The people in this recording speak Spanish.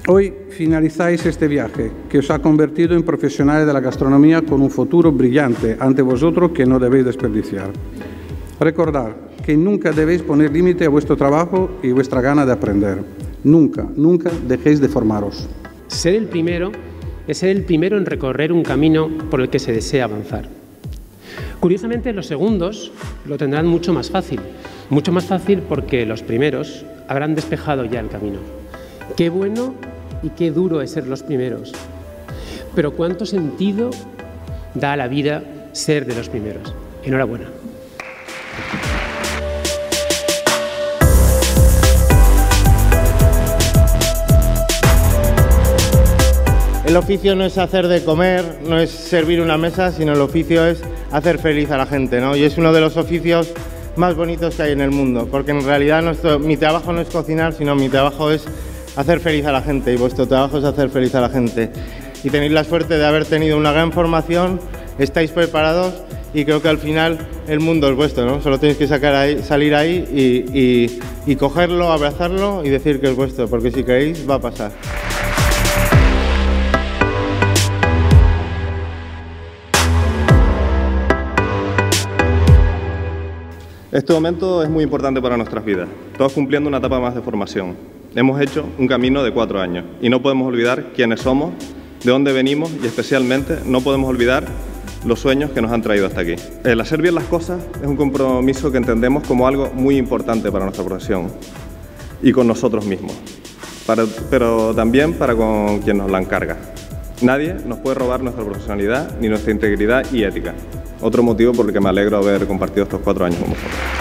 Hoy finalizáis este viaje que os ha convertido en profesionales de la gastronomía con un futuro brillante ante vosotros que no debéis desperdiciar. Recordad que nunca debéis poner límite a vuestro trabajo y vuestra gana de aprender. Nunca, nunca dejéis de formaros. Ser el primero es ser el primero en recorrer un camino por el que se desea avanzar. Curiosamente, los segundos lo tendrán mucho más fácil porque los primeros habrán despejado ya el camino. Qué bueno y qué duro es ser los primeros, pero cuánto sentido da a la vida ser de los primeros. Enhorabuena. El oficio no es hacer de comer, no es servir una mesa, sino el oficio es hacer feliz a la gente, ¿no? Y es uno de los oficios más bonitos que hay en el mundo, porque en realidad mi trabajo no es cocinar, sino mi trabajo es hacer feliz a la gente, y vuestro trabajo es hacer feliz a la gente. Y tenéis la suerte de haber tenido una gran formación, estáis preparados y creo que al final el mundo es vuestro, ¿no? Solo tenéis que salir ahí y cogerlo, abrazarlo y decir que es vuestro, porque si queréis va a pasar. Este momento es muy importante para nuestras vidas, todos cumpliendo una etapa más de formación. Hemos hecho un camino de 4 años y no podemos olvidar quiénes somos, de dónde venimos y especialmente no podemos olvidar los sueños que nos han traído hasta aquí. El hacer bien las cosas es un compromiso que entendemos como algo muy importante para nuestra profesión y con nosotros mismos, pero también para con quien nos la encarga. Nadie nos puede robar nuestra profesionalidad ni nuestra integridad y ética. Otro motivo por el que me alegro de haber compartido estos 4 años con vosotros.